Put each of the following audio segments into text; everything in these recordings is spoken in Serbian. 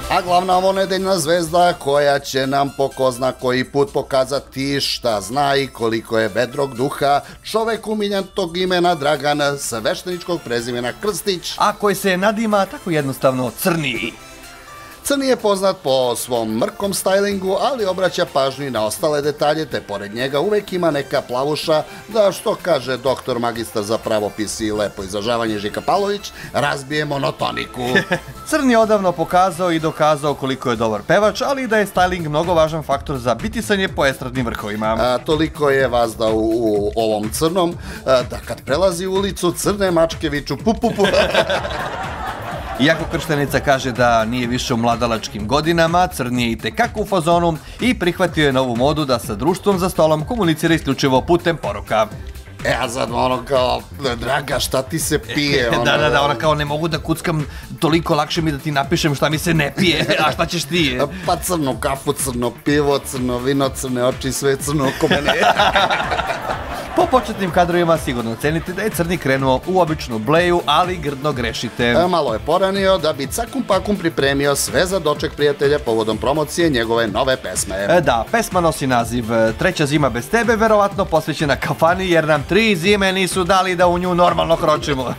A glavna ovonedeljna zvezda koja će nam po ko zna koji put pokazati šta zna i koliko je vedrog duha, čovek umiljatog imena Dragan, svešteničkog prezimena Krstić, a koji se nadima tako jednostavno Crni. Crni je poznat po svom mrkom stajlingu, ali obraća pažnju i na ostale detalje, te pored njega uvek ima neka plavuša da, što kaže doktor magistar za pravopis i lepo izražavanje Žika Pavlović, razbije monotoniku. Crni je odavno pokazao i dokazao koliko je dobar pevač, ali i da je stajling mnogo važan faktor za bitisanje po estradnim vrhovima. Toliko je vazda u ovom crnom, da kad prelazi ulicu, crne mačke viču pu pu pu. Iako krštenica kaže da nije više u mladalačkim godinama, Crni je i tekako u fazonu i prihvatio je novu modu da sa društvom za stolom komunicira isključivo putem poruka. A sad ono kao, draga, šta ti se pije? Da, ona kao, ne mogu da kuckam, toliko lakše mi da ti napišem šta mi se ne pije, a šta ćeš ti? Pa crnu kafu, crno pivo, crno vino, crne oči, sve crno oko mene. Po početnim kadrovima sigurno cenite da je Crni krenuo u običnu bleju, ali grdno grešite. Malo je poranio da bi cakum pakum pripremio sve za doček prijatelja povodom promocije njegove nove pesme. Da, pesma nosi naziv Treća zima bez tebe, verovatno posvećena kafani, jer nam 3 zime nisu dali da u nju normalno kročimo.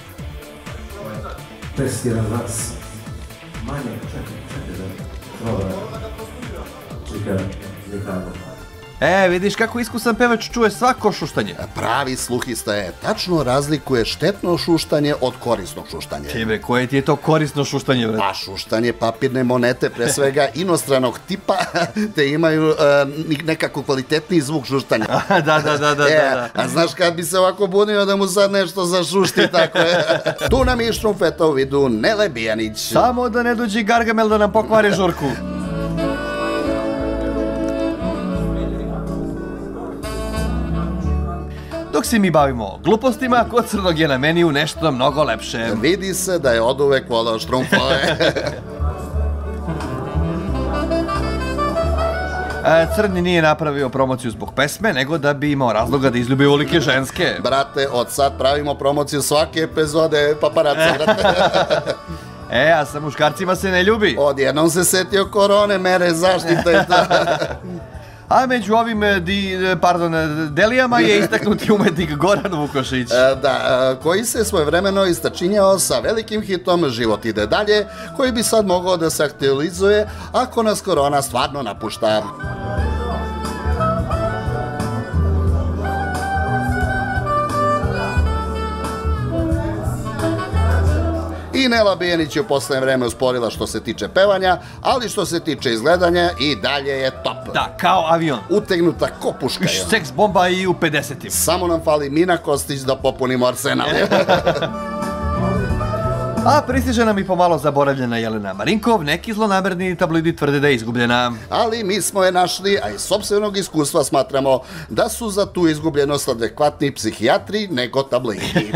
Testiram vas. Manje, čekaj da proba. Vidiš kako iskusan pevač čuje svako šuštanje. Pravi sluhista je, tačno razlikuje štetno šuštanje od korisnog šuštanja. Bre, koje ti je to korisno šuštanje, bre? Pa šuštanje papirne monete, pre svega inostranog tipa, te imaju nekako kvalitetniji zvuk šuštanja. Da. A znaš kad bi se ovako bunio da mu sad nešto zašušti, tako je. Tu nam je štrumfeta u vidu Nele Bijanić. Samo da ne dođe Gargamel da nam pokvari žurku. Dok se mi bavimo glupostima, kod Crnog je na meniju nešto mnogo lepše. Vidi se da je oduvek volao štrumfove. Crni nije napravio promociju zbog pesme, nego da bi imao razloga da izljubi volike ženske. Brate, od sad pravimo promociju svake epizode paparaca, brate. A sa muškarcima se ne ljubi. Odjednom se setio korone, mere zaštite. A među ovim delijama je istaknuti umetnik Goran Vukošić. Da, koji se svojevremeno istačinjao sa velikim hitom Život ide dalje, koji bi sad mogao da se aktualizuje ako nas korona stvarno napušta. I Nela Bijanić je u poslednje vreme usporila što se tiče pevanja, ali što se tiče izgledanja i dalje je top. Da, kao avion. Utegnuta ko puška. Seks bomba i u 50-im. Samo nam fali Mina Kostić da popunimo arsenal. A pristiže nam i pomalo zaboravljena Jelena Marinkov, neki zlonamerni tabloidi tvrde da je izgubljena. Ali mi smo je našli, a iz sopstvenog iskustva smatramo da su za tu izgubljenost adekvatni psihijatri nego tabloidi.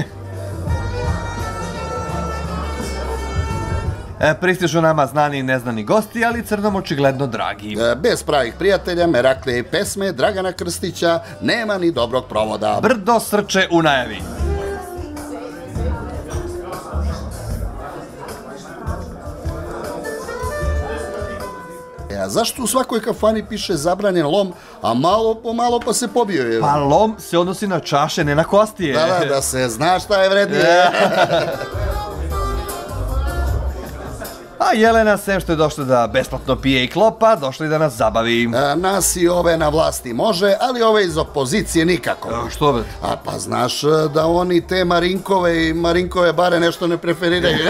Pristižu nama znani i neznani gosti, ali Crnom očigledno dragi. Bez pravih prijatelja, Meraklije i pesme Dragana Krstića nema ni dobrog provoda. Brdo srče u najavi. Zašto u svakoj kafani piše zabranjen lom, a malo po malo pa se pobio? Pa lom se odnosi na čaše, ne na kostije. Da se zna šta je vrednije. A Jelena, sem što je došla da besplatno pije i klopa, došla i da nas zabavi. Nas i ove na vlasti može, ali ove iz opozicije nikako. Što be? Pa znaš da oni te Marinkove i Marinkove bare nešto ne preferiraju.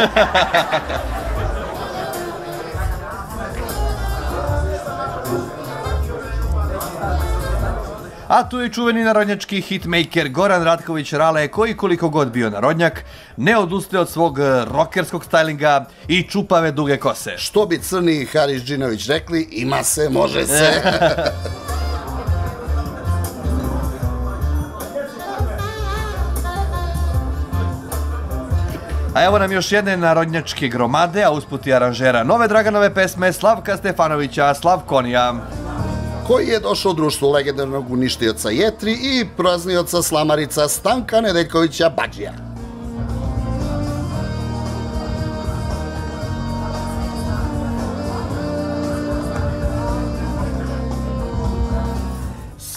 A tu je čuveni narodnjački hitmaker Goran Ratković Rale, koji koliko god bio narodnjak, ne odustaje od svog rokerskog stajlinga i čupave duge kose. Što bi Crni i Haris Džinović rekli, ima se, može se. A evo nam još jedne narodnjačke gromade, a usput i aranžera nove Draganove pesme Slavka Stefanovića Slavkonija, koji je došao u društvu legendarnog uništioca Jetri i praznioca slamarica Stanka Nedeljkovića Badžija.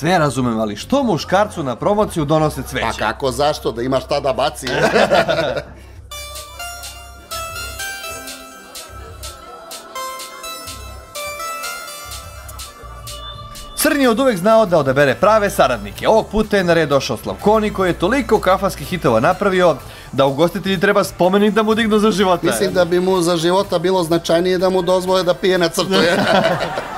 Sve razumem, ali što muškarcu na promociju donose cveće? Pa kako, zašto? Da ima šta da baci. Crni je od uvek znao da odabere prave saradnike. Ovog puta je na red došao Slavkoni koji je toliko kafanskih hitova napravio da ugostitelji treba spomenik da mu dignu za života. Mislim da bi mu za života bilo značajnije da mu dozvole da pije na crtu.